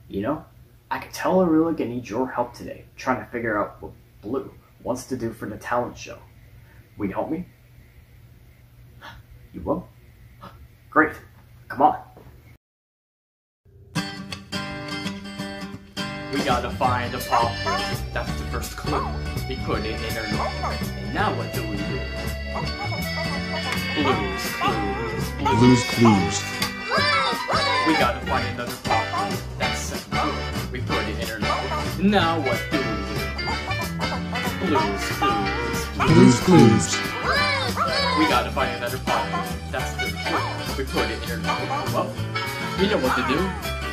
You know, I could tell I really gonna need your help today trying to figure out what Blue wants to do for the talent show. Will you help me? You will? Great. Come on. We gotta find a popper. That's the first clue. We put it in our note. And now what do we do? Blues, clues. We gotta find another popper. That's second clue. We put it in our note. Now what do we do? Clues. We gotta find another popper. That's the clue. We put it in our note. Well, you know what to do.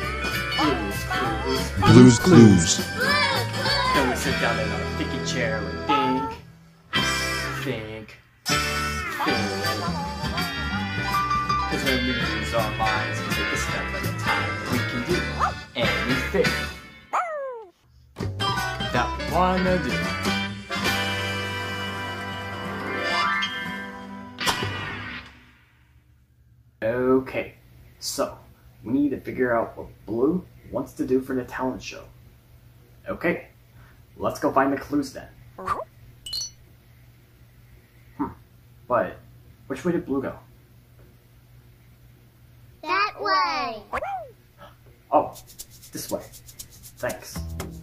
Clues. Then we sit down in our sticky chair and think. Cause when we use our minds and take a step at a time, we can do anything that we wanna do. Okay, so we need to figure out what Blue wants to do for the talent show. Okay, let's go find the clues then. But which way did Blue go? That way. Oh, this way. Thanks.